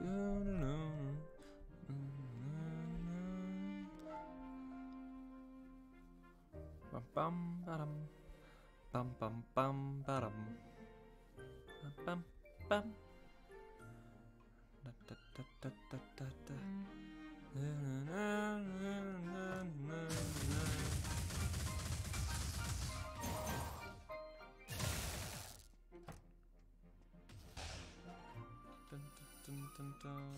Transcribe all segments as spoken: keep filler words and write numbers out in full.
Bum bum ba-dum. Bum bum bum ba-dum. Bum bum. Da, da, da, da, da, da, da. Na, na, na, na, na, na. Dun, dun, dun, dun.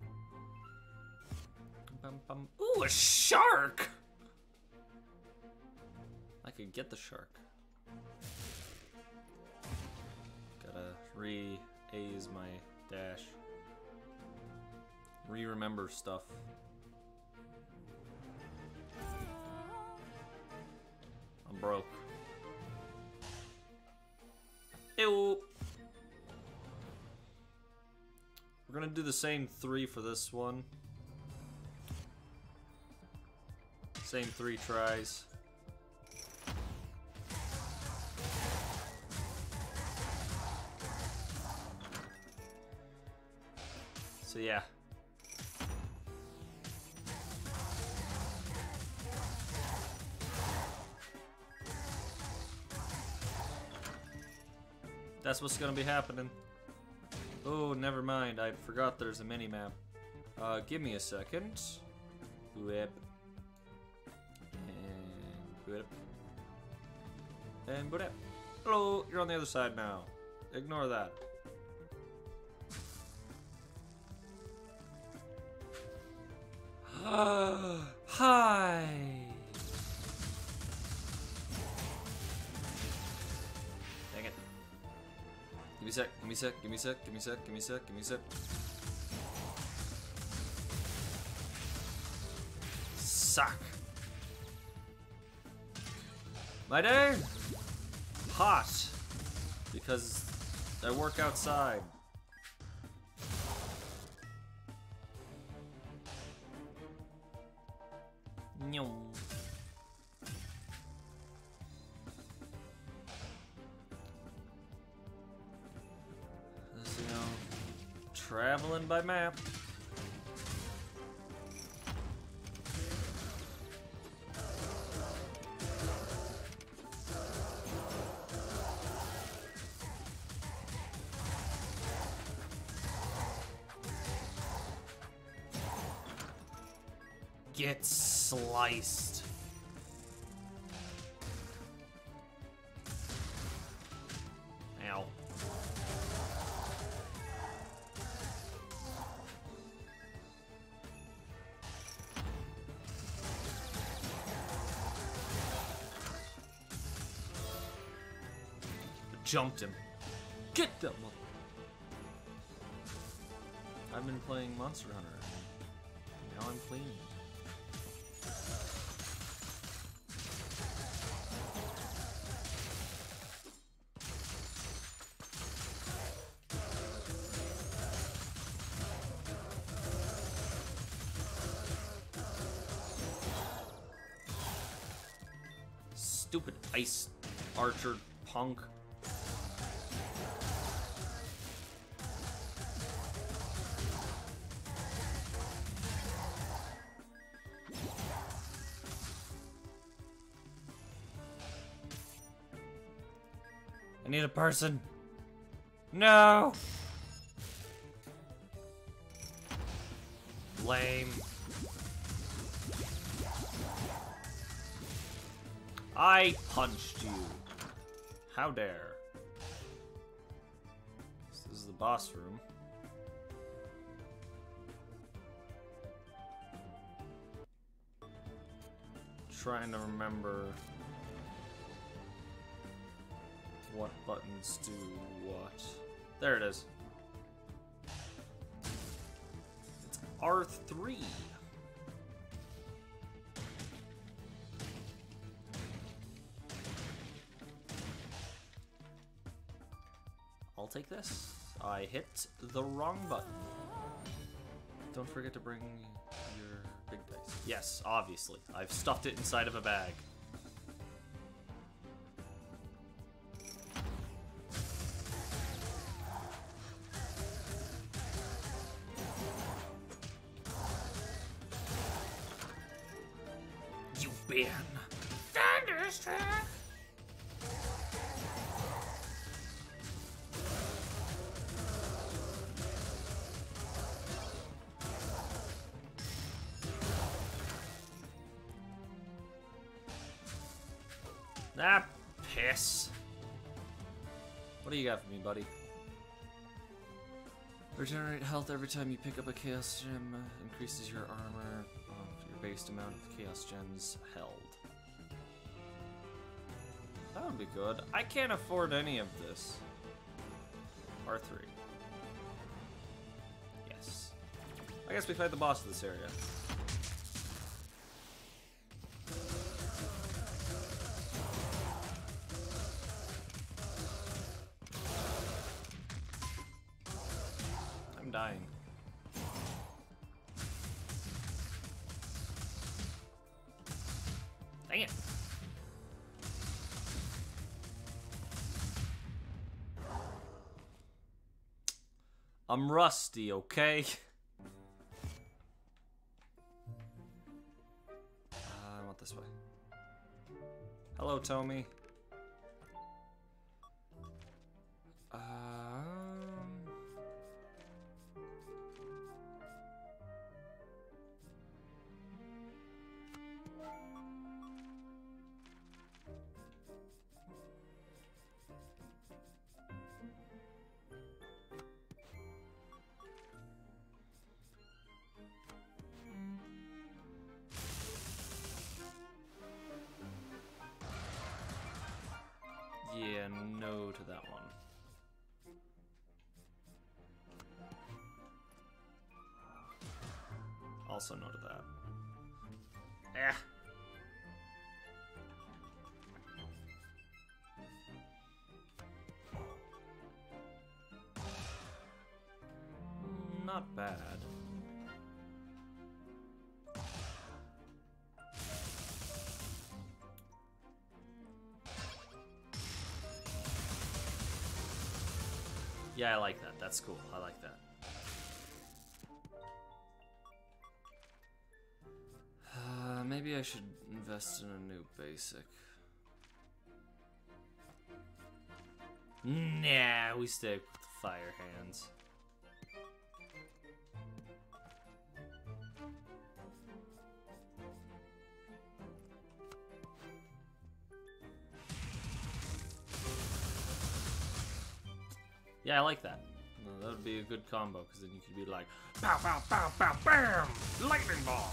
Bum, bum. Ooh, a shark! I could get the shark. Gotta re-A's my dash. Re-remember stuff. I'm broke. Ew! We're gonna do the same three for this one. Same three tries. So yeah. That's what's gonna be happening. Oh, never mind. I forgot there's a mini-map. Uh, give me a second. Whip. And whip. And whip. Hello, you're on the other side now. Ignore that. Hi. Dang it. Give me a sec, give me a sec, give me a sec, give me a sec, give me a sec, give me a sec. Suck. My day? Hot. Because I work outside. No. This, you know, traveling by map. Get sliced. Ow. Jumped him. Get that mother. I've been playing Monster Hunter. Now I'm clean. Stupid ice archer punk. I need a person. No! Lame. I punched you. How dare. This is the boss room. Trying to remember what buttons do what. There it is. It's R three. I'll take this. I hit the wrong button. Don't forget to bring your big dice. Yes, obviously. I've stuffed it inside of a bag. Bin. Thunderstruck. Ah, piss. What do you got for me, buddy? Regenerate health every time you pick up a Chaos Gem. Uh, increases your armor of your based amount of Chaos Gems held. That would be good. I can't afford any of this. R three. Yes. I guess we fight the boss of this area. I'm dying. Dang it. I'm rusty, okay? uh, I want this way. Hello, Tommy. Um... Yeah, no to that one. Also no to that. Eh. Not bad. Yeah, I like that. That's cool. I like that. Uh, maybe I should invest in a new basic. Nah, we stick with the fire hands. Yeah, I like that. No, that would be a good combo, because then you could be like, pow, pow, pow, pow, bam! Lightning ball!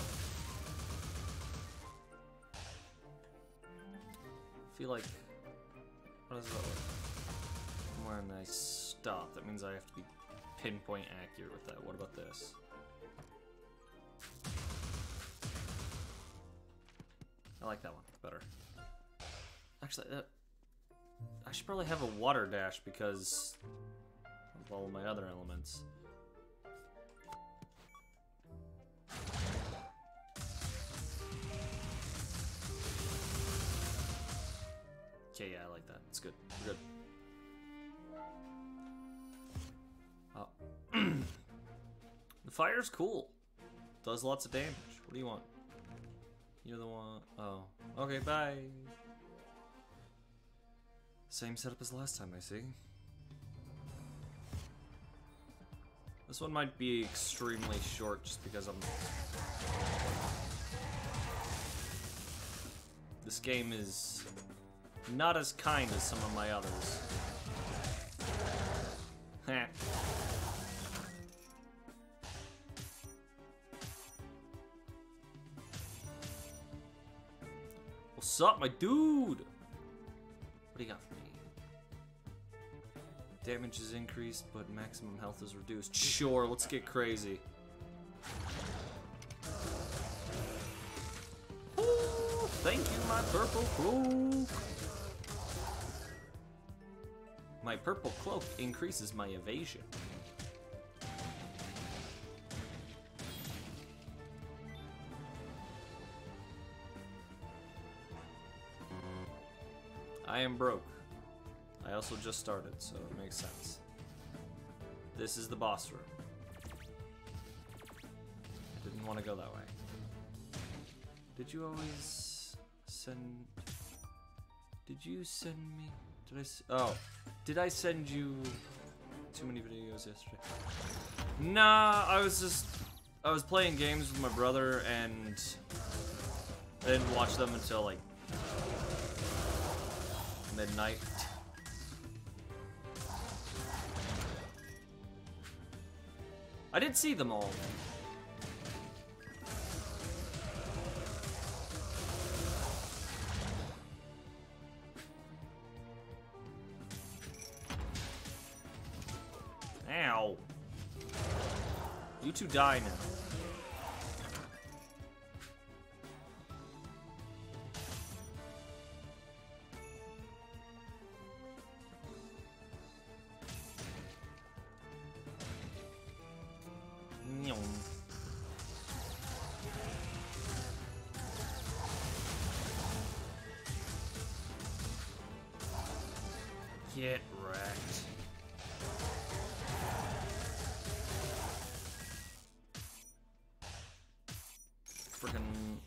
I feel like, what is that like? When I stop, that means I have to be pinpoint accurate with that. What about this? I like that one better. Actually, that, I should probably have a water dash because of all of my other elements. Okay, yeah, I like that. It's good. We're good. Oh. The fire's cool. Does lots of damage. What do you want? You're the one. Oh. Okay, bye. Same setup as last time, I see. This one might be extremely short just because I'm... This game is not as kind as some of my others. Heh. What's up, my dude? What do you got for me? Damage is increased, but maximum health is reduced. Sure, let's get crazy. Ooh, thank you, my purple cloak. My purple cloak increases my evasion. I am broke. I also just started, so it makes sense. This is the boss room. I didn't want to go that way. Did you always... send... Did you send me... Did I... S oh. Did I send you... Too many videos yesterday? Nah, I was just... I was playing games with my brother, and... I didn't watch them until, like... midnight. I did see them all. Ow. You two die now. Get wrecked. Frickin'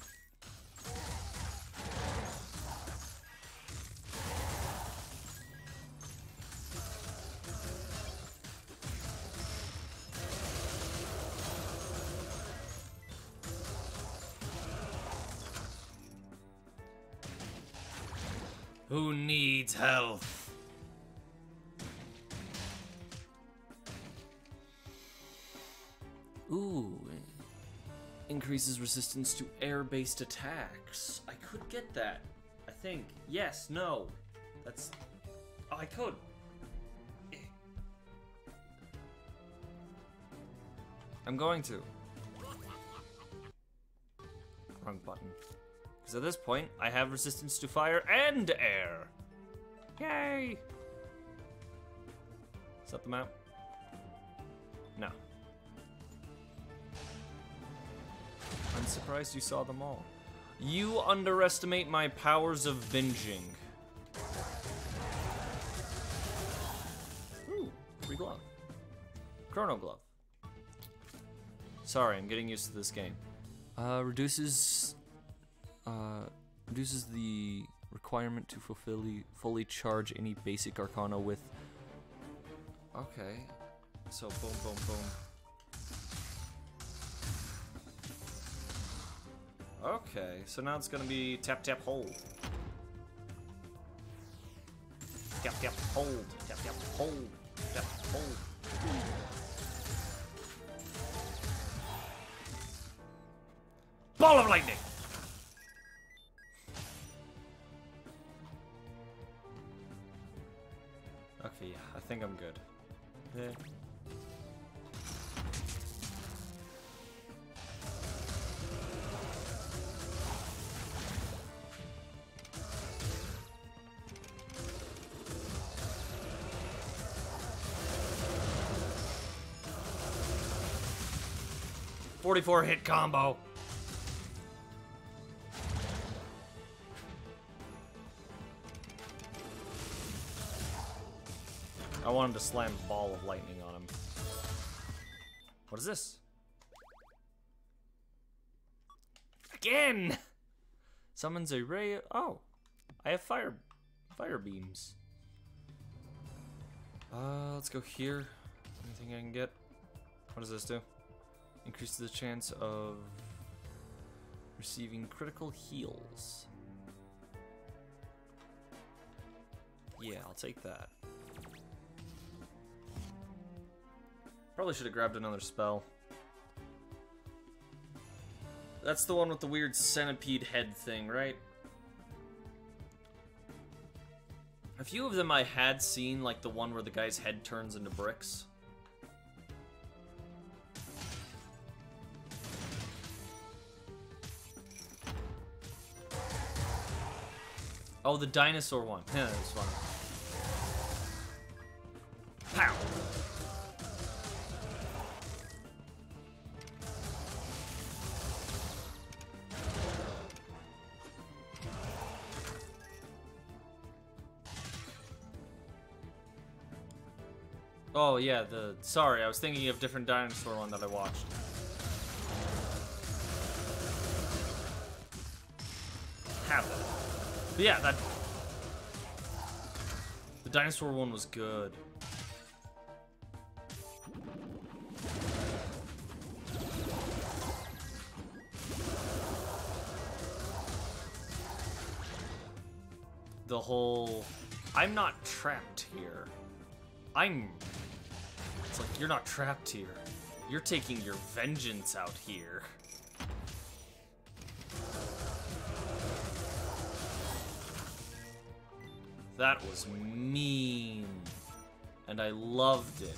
Who needs health? Ooh, increases resistance to air-based attacks. I could get that, I think. Yes, no. That's... Oh, I could. I'm going to. Wrong button. Because at this point, I have resistance to fire and air. Yay! Is that the map? No. I'm surprised you saw them all. You underestimate my powers of binging. Ooh, free glove. Chrono glove. Sorry, I'm getting used to this game. Uh, reduces... Uh, reduces the requirement to fully, fully charge any basic arcana with... Okay. So, boom, boom, boom. Okay, so now it's gonna be tap, tap, hold. Tap, tap, hold. Tap, tap, hold. Tap, hold. Ball of lightning! Okay, yeah, I think I'm good. Yeah. forty-four hit combo. I want him to slam a ball of lightning on him. What is this? Again! Summons a ray of, oh, I have fire, fire beams. Uh, let's go here. Anything I can get? What does this do? Increases the chance of receiving critical heals. Yeah, I'll take that. Probably should have grabbed another spell. That's the one with the weird centipede head thing, right? A few of them I had seen, like the one where the guy's head turns into bricks. Oh, the dinosaur one. Yeah, that was fun. Pow! Oh yeah, the sorry, I was thinking of different dinosaur one that I watched. have that. But yeah, that... The dinosaur one was good. The whole... I'm not trapped here. I'm... It's like, you're not trapped here. You're taking your vengeance out here. That was mean. And I loved it.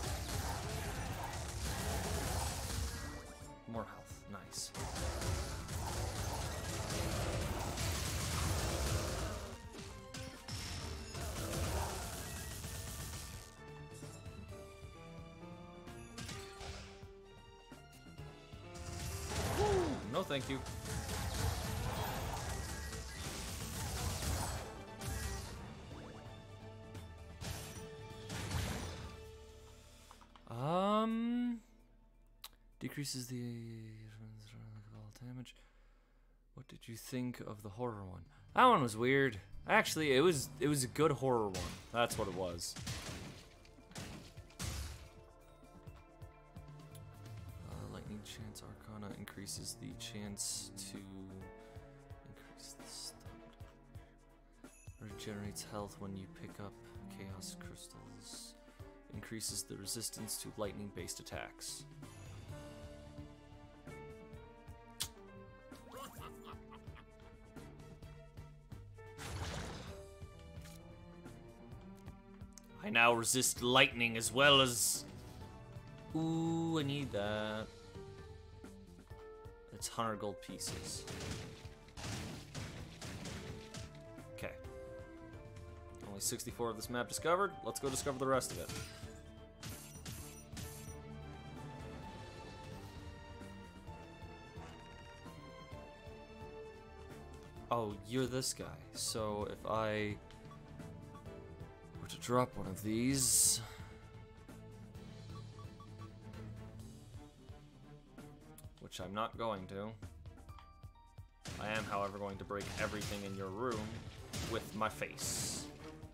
More health. Nice. No, thank you. Um, decreases the damage. What did you think of the horror one? That one was weird. Actually, it was it was a good horror one. That's what it was. Chance Arcana increases the chance to increase the stun. Regenerates health when you pick up Chaos Crystals. Increases the resistance to lightning-based attacks. I now resist lightning as well as... Ooh, I need that. It's one hundred gold pieces. Okay. Only sixty-four of this map discovered. Let's go discover the rest of it. Oh, you're this guy. So if I were to drop one of these... Which I'm not going to. I am, however, going to break everything in your room with my face.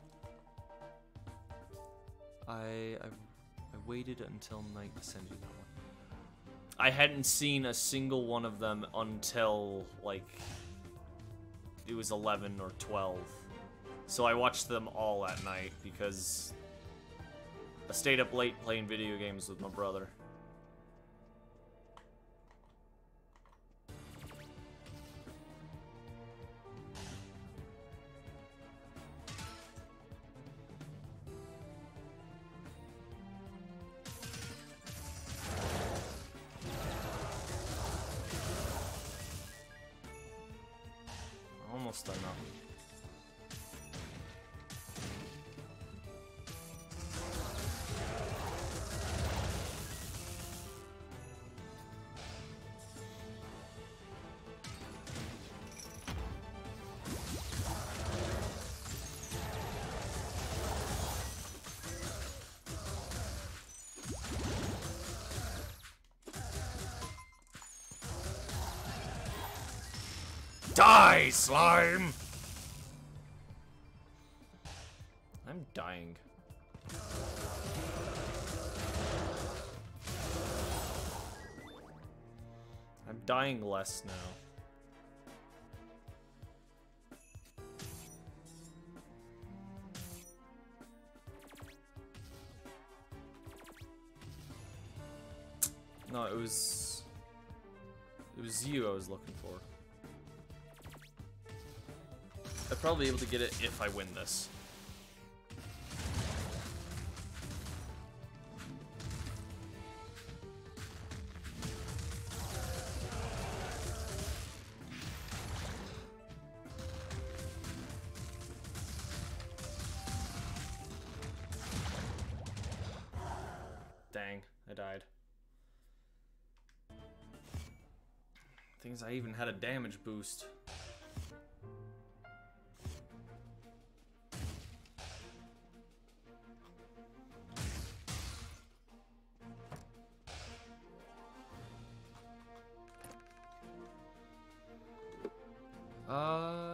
I, I, I waited until night to send you that one. I hadn't seen a single one of them until, like, it was eleven or twelve. So I watched them all at night because I stayed up late playing video games with my brother. Almost done now. Die, slime! I'm dying. I'm dying less now. No, it was... It was you I was looking for. I'd probably be able to get it if I win this. Dang, I died. Things I even had a damage boost. Uh,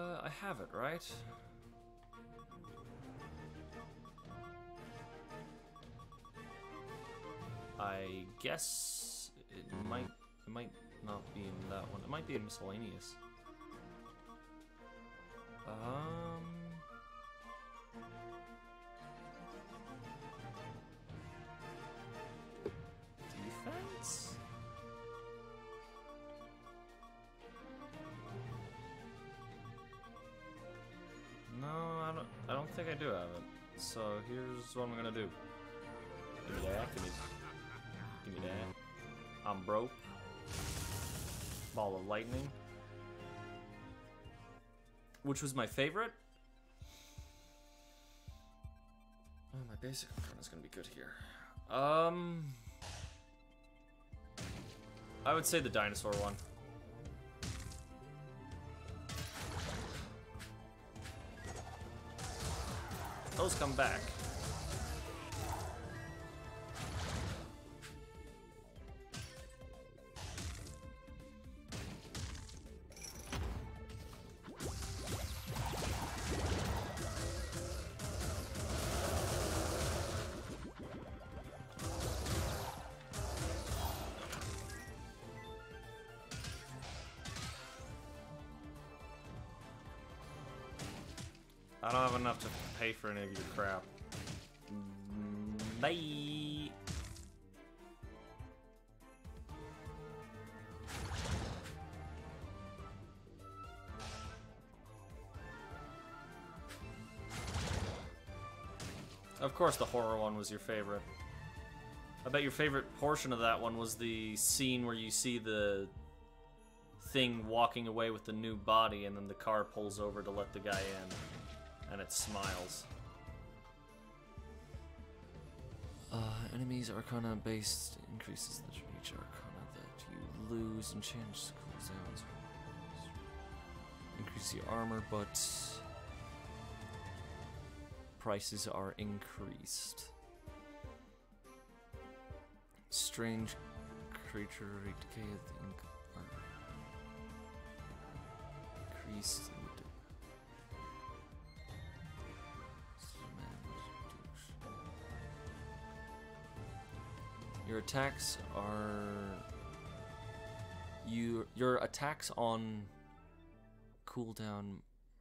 have it, right? I guess it might it might not be in that one. It might be in miscellaneous. Um defense? No, I don't I don't think I do have it. So here's what I'm gonna do. Give me that, give me Give me that. I'm broke. Ball of lightning. Which was my favorite? Oh, my basic arcana is gonna be good here. Um, I would say the dinosaur one. Those come back. I don't have enough to pay for any of your crap. Bye. Of course the horror one was your favorite. I bet your favorite portion of that one was the scene where you see the thing walking away with the new body and then the car pulls over to let the guy in. And it smiles. Uh, enemies Arcana based increases the each Arcana that you lose and change cooldowns. Increase the armor, but prices are increased. Strange creature rate decay of the ink are increased. Your attacks are you your attacks on cooldown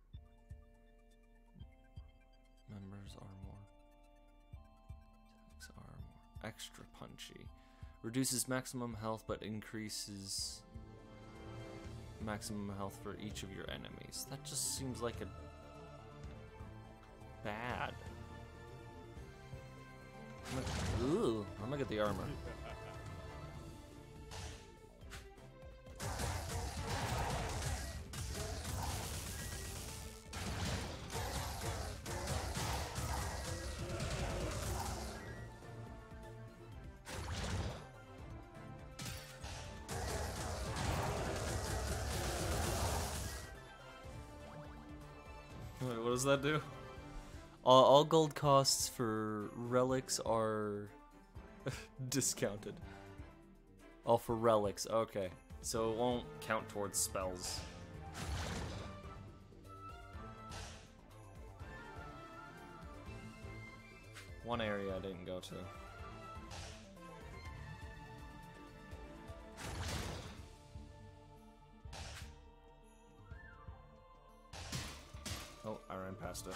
members are more attacks are more extra punchy. Reduces maximum health but increases maximum health for each of your enemies. That just seems like a bad. I'm gonna, ooh, I'm gonna get the armor. Wait, what does that do? All, all gold costs for relics are discounted. All for relics, okay. So it won't count towards spells. One area I didn't go to. Oh, I ran past it.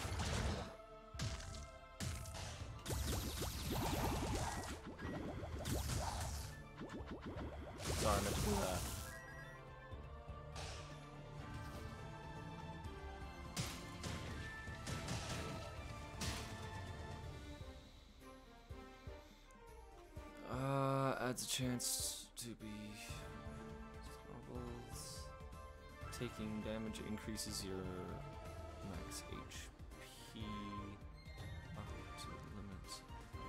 Sorry, I meant to do that. Uh, adds a chance to be struggles. Taking damage increases your max H P up to the limits.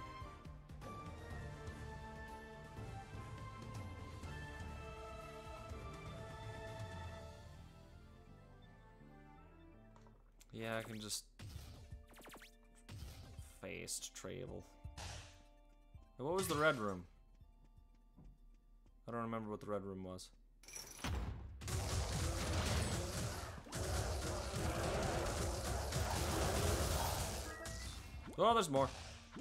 Yeah, I can just fast travel. Hey, what was the red room? I don't remember what the red room was. Oh, there's more.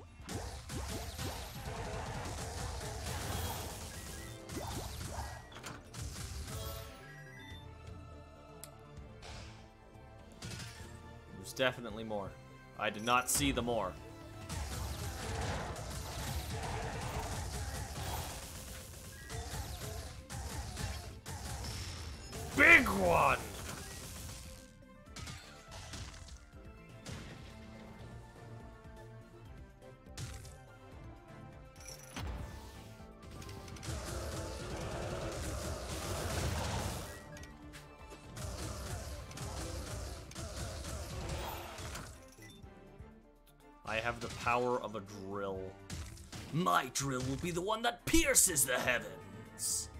There's definitely more. I did not see the more. Big one! I have the power of a drill. My drill will be the one that pierces the heavens.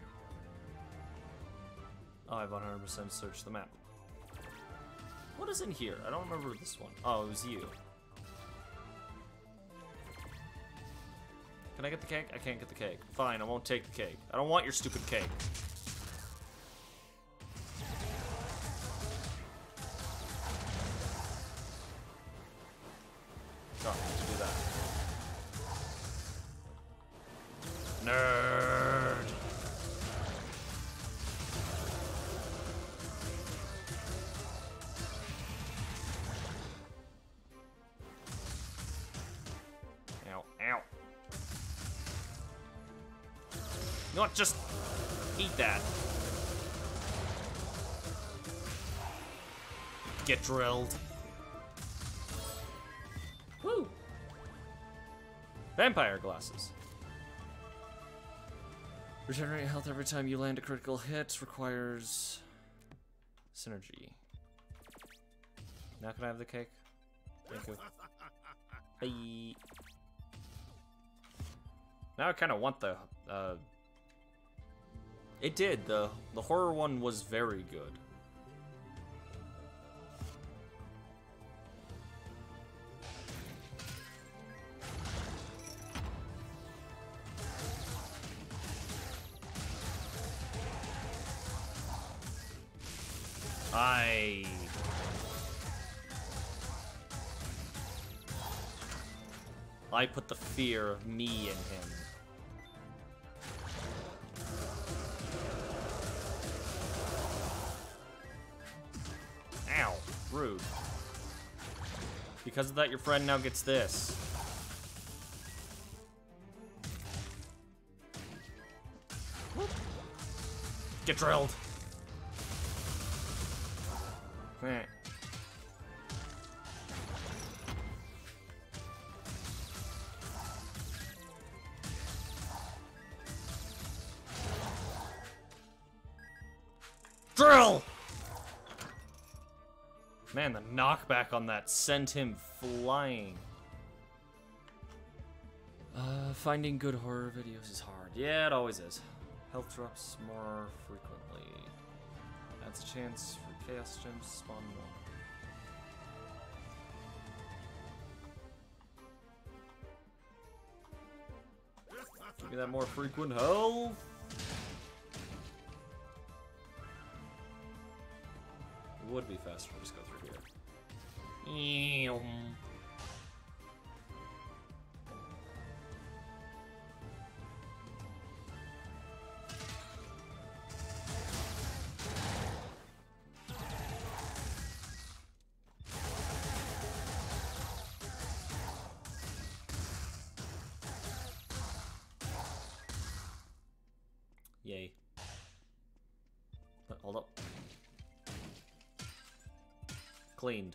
Oh, I've one hundred percent searched the map. What is in here? I don't remember this one. Oh, it was you. Can I get the cake? I can't get the cake. Fine, I won't take the cake. I don't want your stupid cake. Oh, I have to do that. Nerd! Ow, ow. You know what? Just eat that. Get drilled. Woo! Vampire glasses. Regenerate health every time you land a critical hit. Requires synergy. Now can I have the cake? Thank you. Bye. Now I kind of want the. Uh, it did. The the horror one was very good. I. I put the fear of me in him. Ow, rude. Because of that, your friend now gets this. Whoop. Get drilled. Meh. Drill! Man, the knockback on that sent him flying. Uh, finding good horror videos is hard. Yeah, it always is. Health drops more frequently. Adds a chance for chaos gems to spawn more. Give me that more frequent health. It would be faster to just go through here. Ew. Yay. Hold up. Cleaned.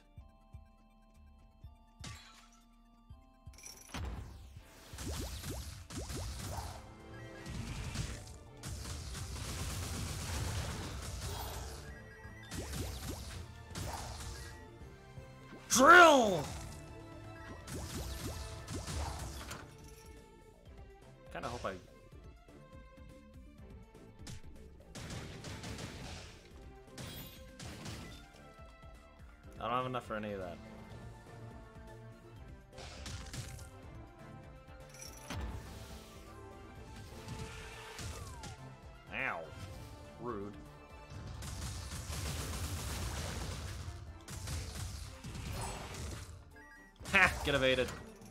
Drill! Kinda hope I... I don't have enough for any of that. Ow. Rude. Ha! Get evaded.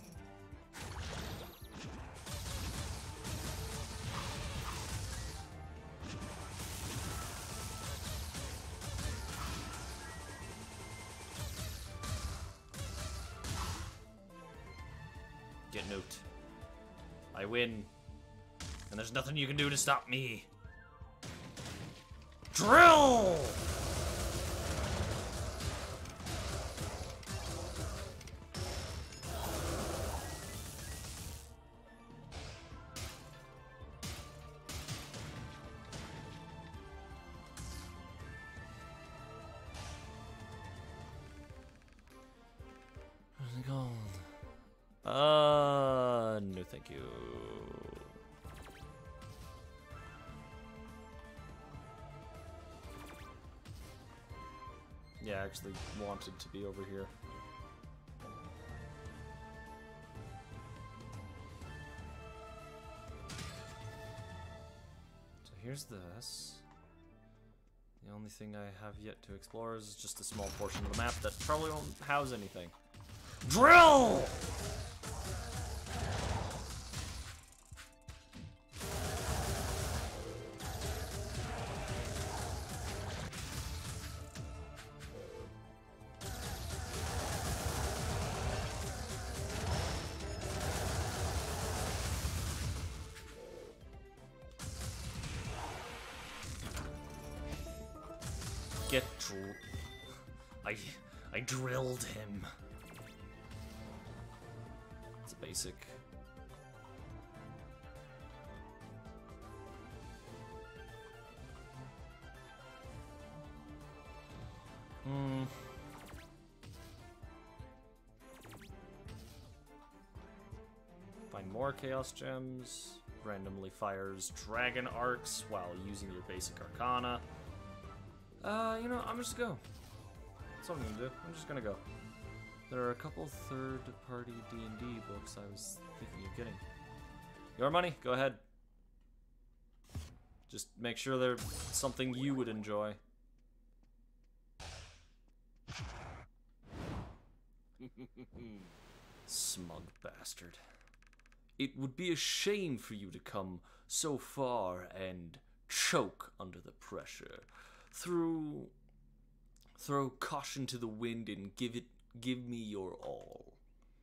Newt. I win. And there's nothing you can do to stop me. Drill! Uh, no thank you. Yeah, I actually wanted to be over here. So here's this. The only thing I have yet to explore is just a small portion of the map that probably won't house anything. Drill! Get dr- I I drilled him. It's basic. Hmm. Find more Chaos Gems. Randomly fires Dragon Arcs while using your basic Arcana. Uh, you know, I'm just gonna go. That's what I'm gonna do. I'm just gonna go. There are a couple third-party D and D books I was thinking of getting. Your money, go ahead. Just make sure they're something you would enjoy. Smug bastard. It would be a shame for you to come so far and choke under the pressure. Throw, throw caution to the wind and give it, give me your all.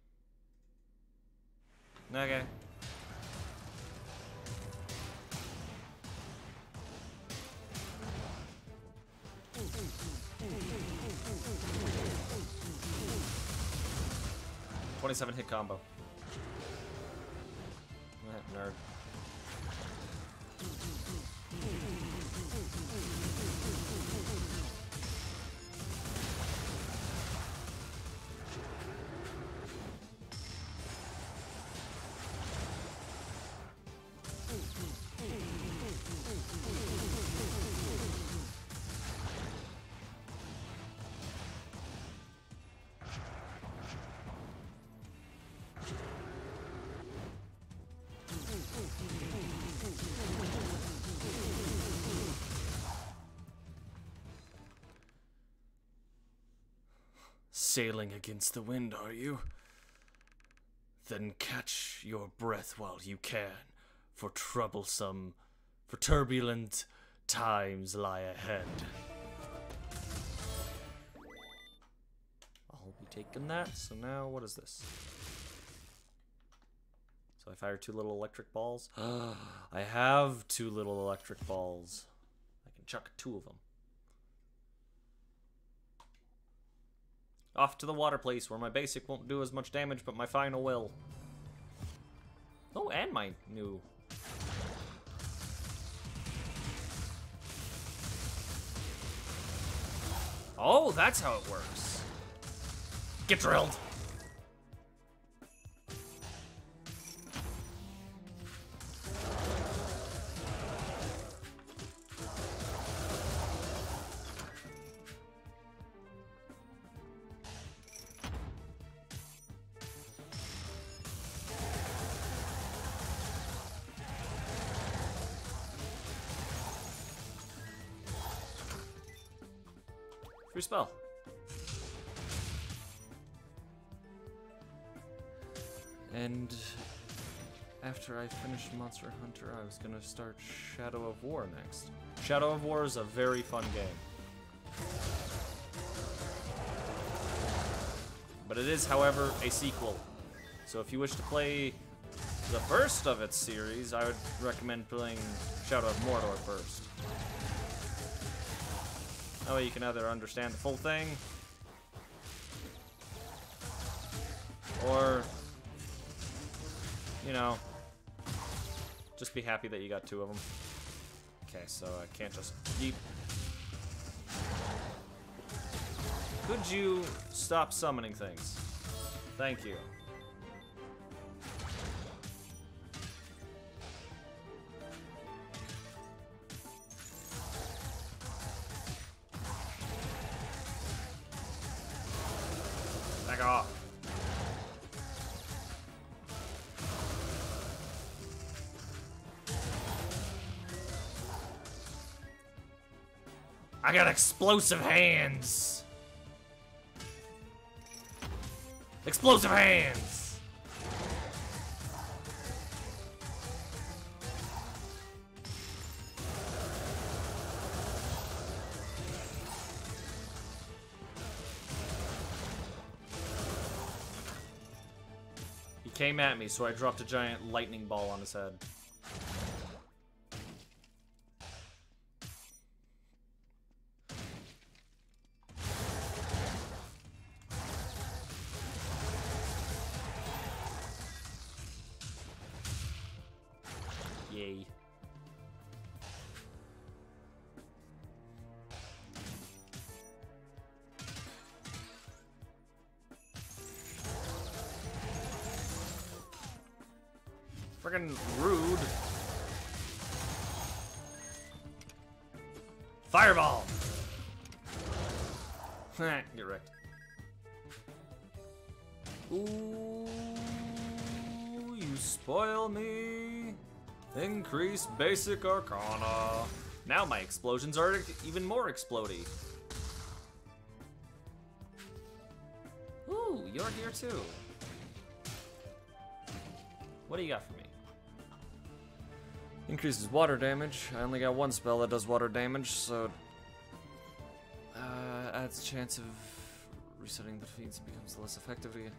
Okay. twenty-seven hit combo. Eh, nerd. Sailing against the wind, are you? Then catch your breath while you can, for troublesome, for turbulent times lie ahead. I'll be taking that, so now what is this? So I fire two little electric balls. I have two little electric balls. I can chuck two of them. Off to the water place, where my basic won't do as much damage, but my final will. Oh, and my new... Oh, that's how it works. Get drilled! Free spell. And after I finish Monster Hunter, I was gonna start Shadow of War next. Shadow of War is a very fun game. But it is, however, a sequel. So if you wish to play the first of its series, I would recommend playing Shadow of Mordor first. That way you can either understand the full thing, or, you know, just be happy that you got two of them. Okay, so I can't just keep... Could you stop summoning things? Thank you. Back off. I got explosive hands. Explosive hands. He came at me, so I dropped a giant lightning ball on his head. Yay. Friggin' rude. Fireball! Get wrecked. Ooh, you spoil me. Increase basic arcana. Now my explosions are even more explodey. Ooh, you're here too. What do you got for me? Increases water damage. I only got one spell that does water damage, so uh, adds a chance of resetting the defeats and becomes less effective again.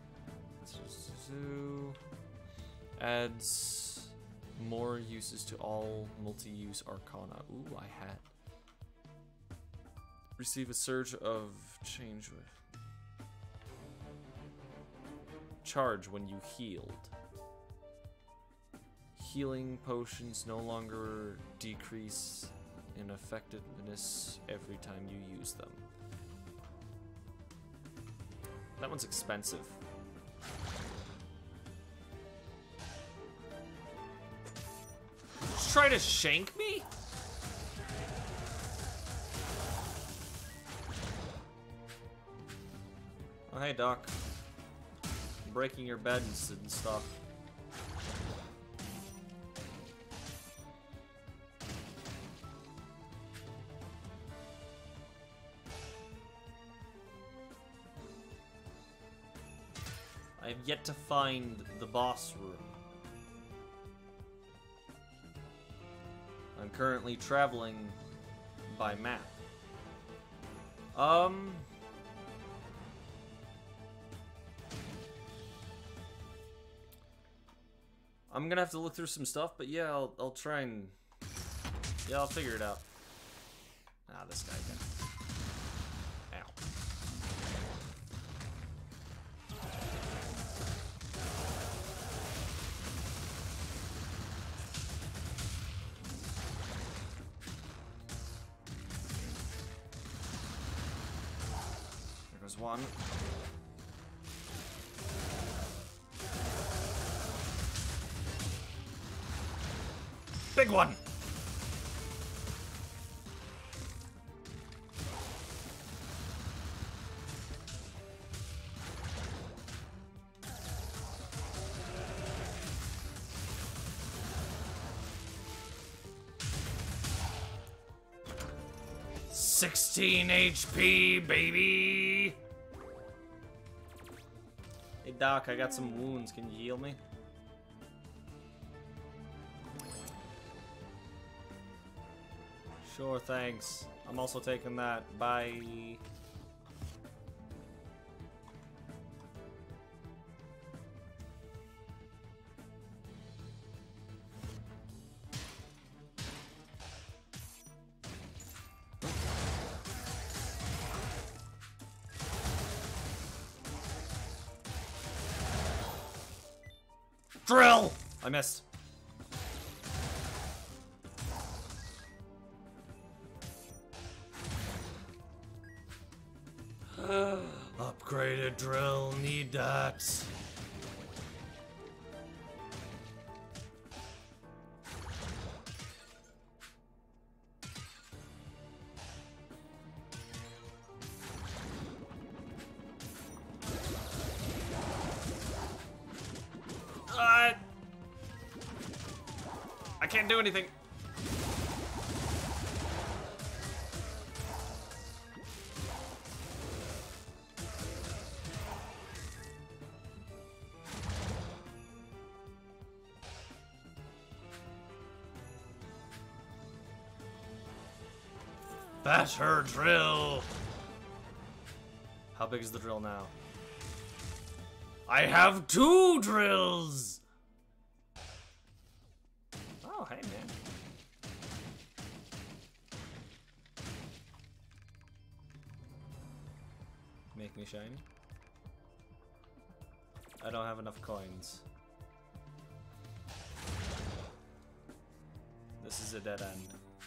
Adds more uses to all multi-use arcana. Ooh, I had. Receive a surge of change. Charge when you healed. Healing potions no longer decrease in effectiveness every time you use them. That one's expensive. Just try to shank me? Oh, hey, Doc. I'm breaking your bed and stuff. I have yet to find the boss room. I'm currently traveling by map. Um... I'm gonna have to look through some stuff, but yeah, I'll, I'll try and... Yeah, I'll figure it out. Ah, this guy again. Ow. There goes one. Big one! sixteen H P, baby! Hey Doc, I got some wounds. Can you heal me? Sure, thanks. I'm also taking that. Bye. Drill! I missed. Upgraded drill, need that. Uh, I can't do anything. Bash her drill. How big is the drill now? I have two drills. Oh, hey, man. Make me shiny. I don't have enough coins. This is a dead end.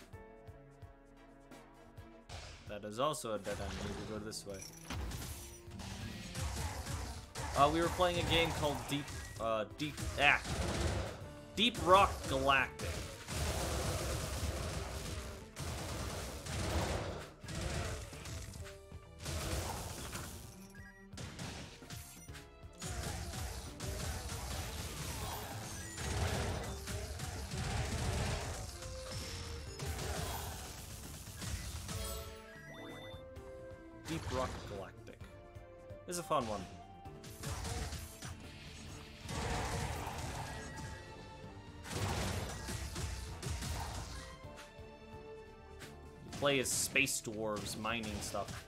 That is also a dead end. We need to go this way. Uh, we were playing a game called Deep, uh, Deep, ah, Deep Rock Galactic. Deep Rock Galactic. This is a fun one. You play as space dwarves mining stuff.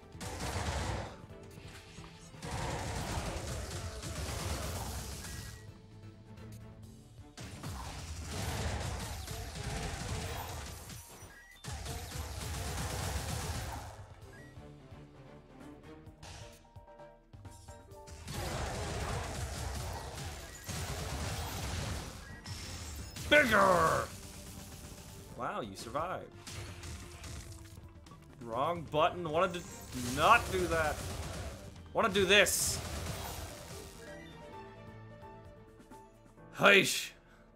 Bigger! Wow, you survived. Wrong button. Wanted to not do that. Want to do this. Heish.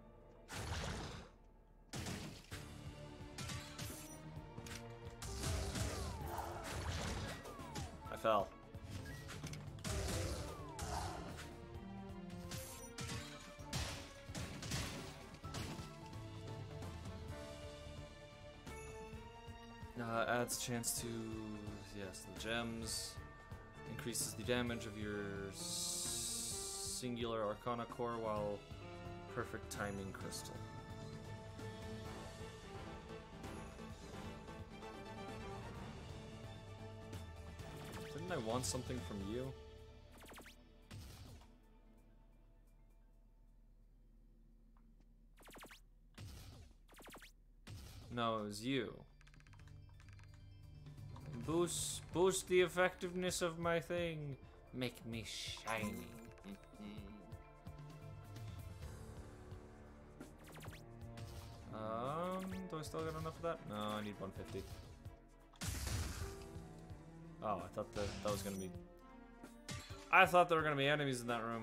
I fell. Uh, adds chance to, yes, the gems. Increases the damage of your s singular Arcana core while perfect timing crystal. Didn't I want something from you? No, it was you. Boost, boost the effectiveness of my thing. Make me shiny. um, do I still got enough of that? No, I need one fifty. Oh, I thought that that was gonna be. I thought there were gonna be enemies in that room.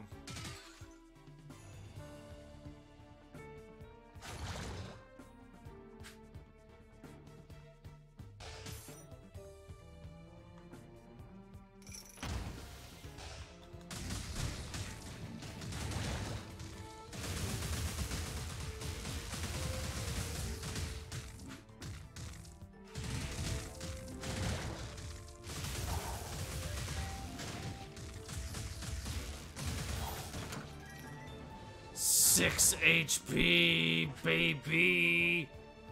Six H P, baby.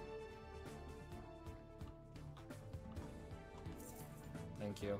Thank you.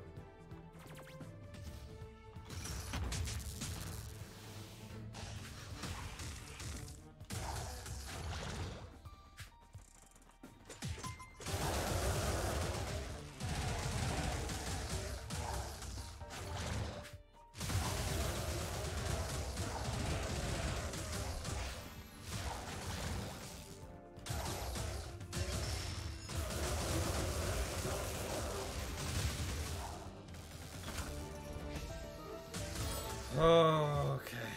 Okay.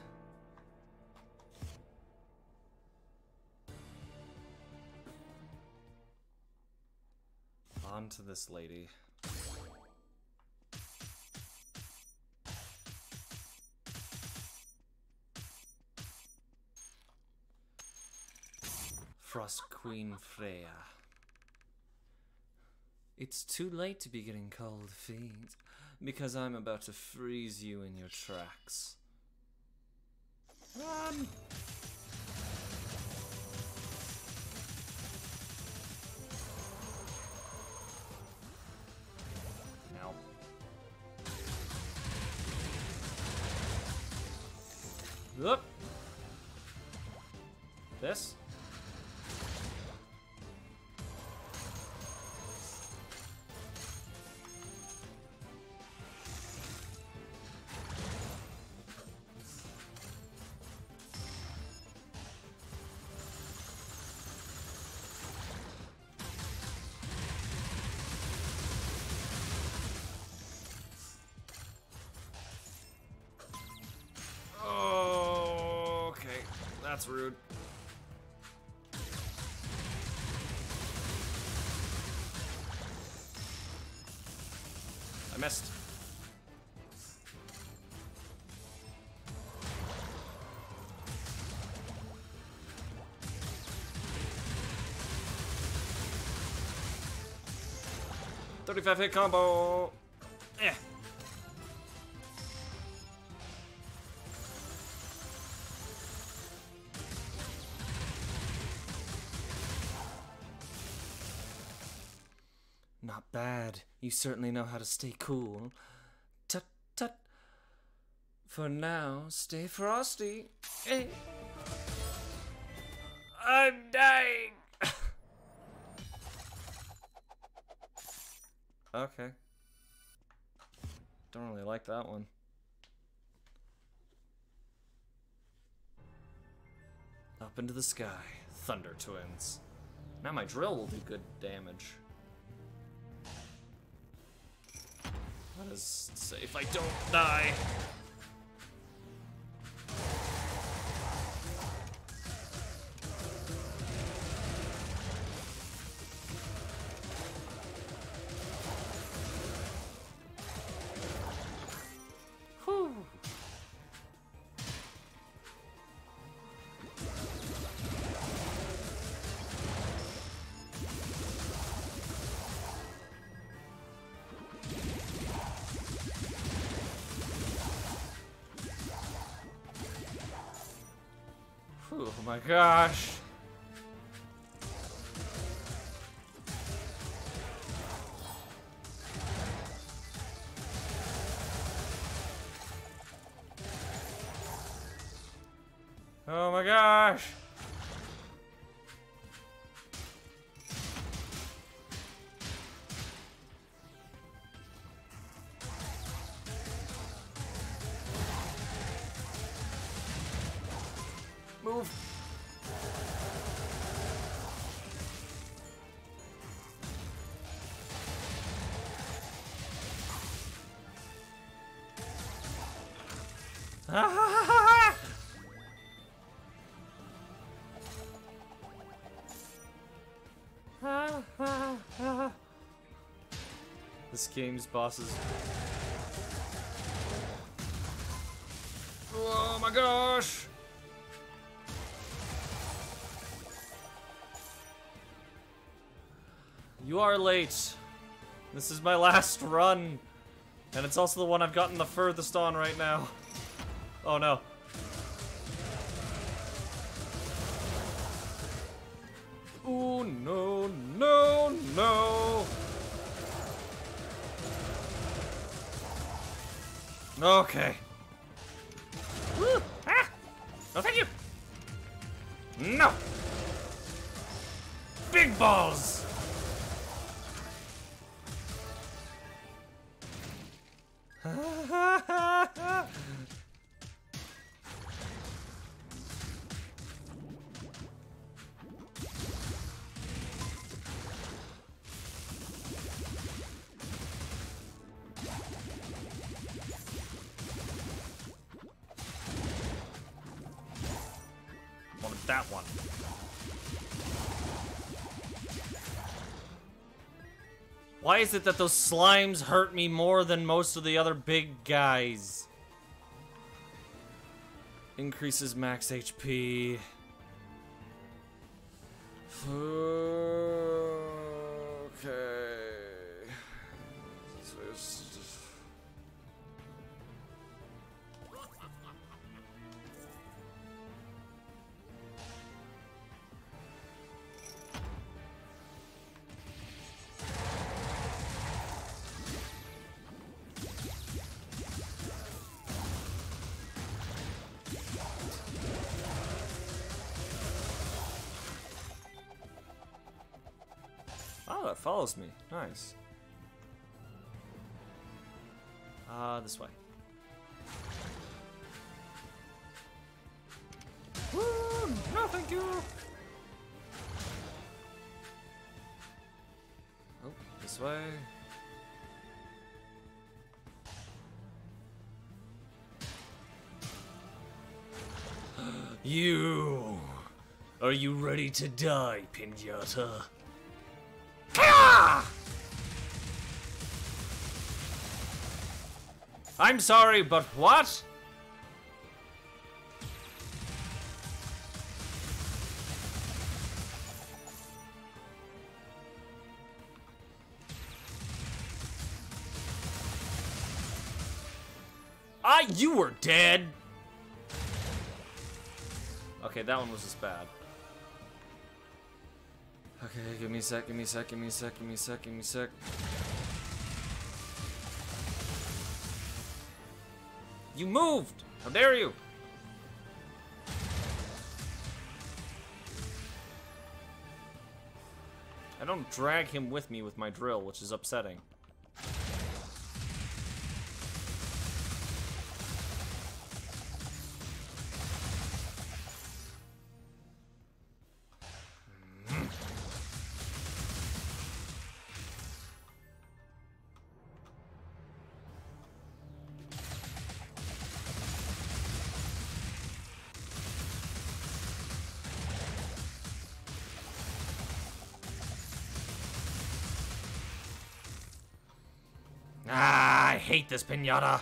On to this lady. Frost Queen Freya. It's too late to be getting cold feet, because I'm about to freeze you in your tracks. Run! Now. Whoop! This? That's rude. I missed. thirty-five hit combo. Eh. Not bad. You certainly know how to stay cool. Tut tut. For now, stay frosty. Hey. I'm dying. Okay. Don't really like that one. Up into the sky. Thunder Twins. Now my drill will do good damage. That is safe. I don't die. Whew. Oh my gosh. Oh my gosh. Move. This game's bosses. Oh my gosh! You are late. This is my last run. And it's also the one I've gotten the furthest on right now. Oh no. Oh no, no, no. Okay. Woo. Ah. No, thank you. No. Big balls. that one. Why is it that those slimes hurt me more than most of the other big guys? Increases max H P. Okay. Oh, it follows me. Nice. Uh, this way. Woo! No, thank you! Oh, this way. You! Are you ready to die, Pinata? I'm sorry, but what? Ah, you were dead! Okay, that one was just bad. Okay, give me a sec, give me a sec, give me a sec, give me a sec, give me a sec. You moved! How dare you! I don't drag him with me with my drill, which is upsetting. Ah, I hate this pinata.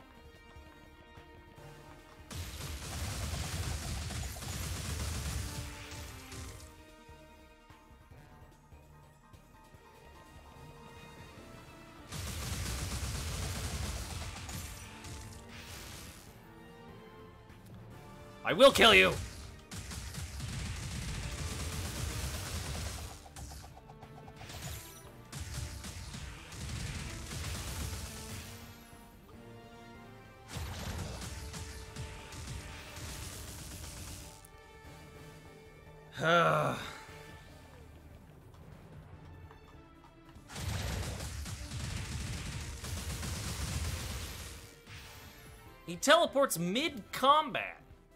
I will kill you. He teleports mid-combat.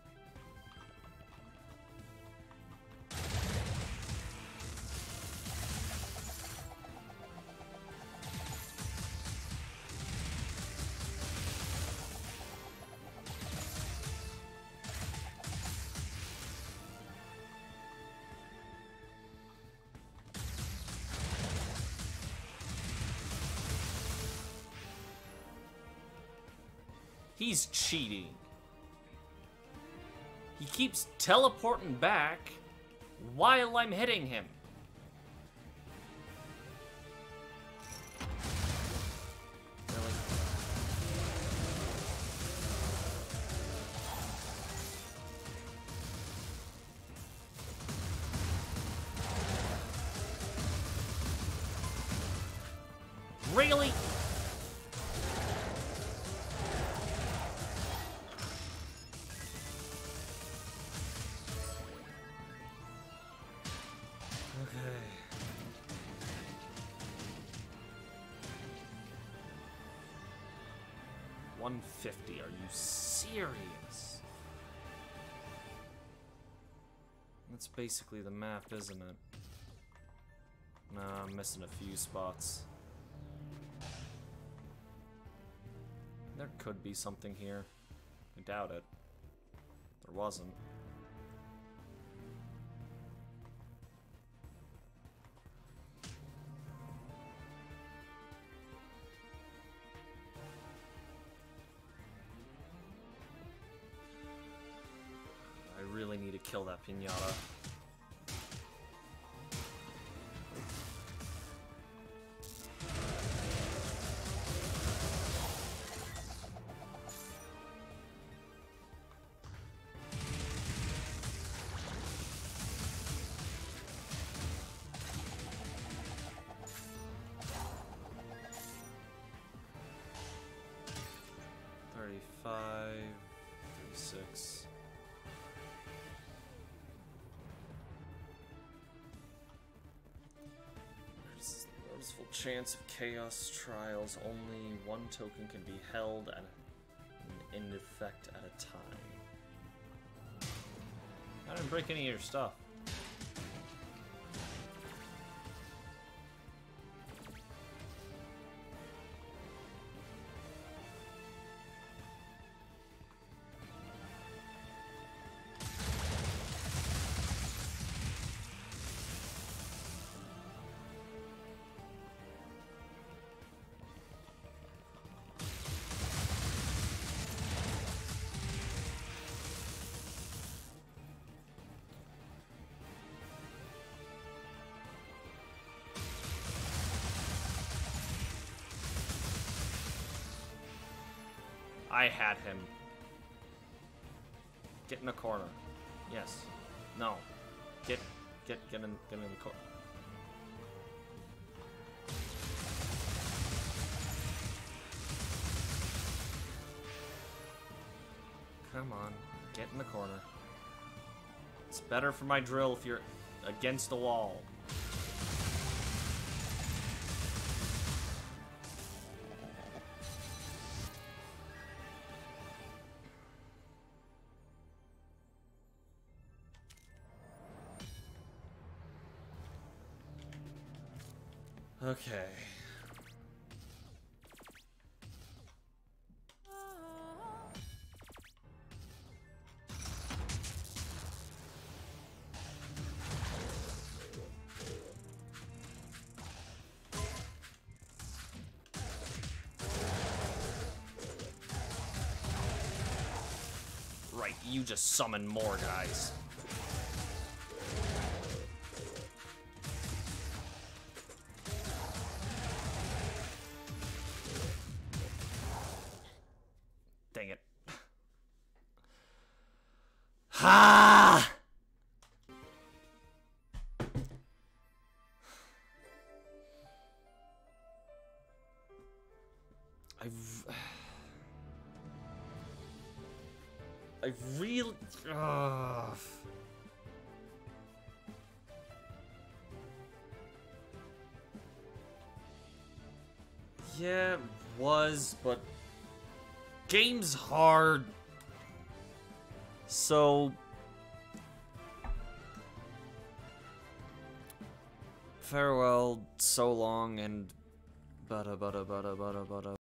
He's cheating. He keeps teleporting back while I'm hitting him. Really? Really? one fifty, are you serious? That's basically the map, isn't it? Nah, I'm missing a few spots. There could be something here. I doubt it. There wasn't. that pinata. thirty-five, thirty-six. There's a noticeable chance of chaos trials. Only one token can be held and in effect at a time. I didn't break any of your stuff. I had him. Get in the corner. Yes. No. Get, get, get in, get in the corner. Come on. Get in the corner. It's better for my drill if you're against the wall. Okay. Right, you just summon more guys. Dang it. Ha! I I really uh, yeah, it was, but game's hard. So farewell, so long, and bada bada bada bada bada.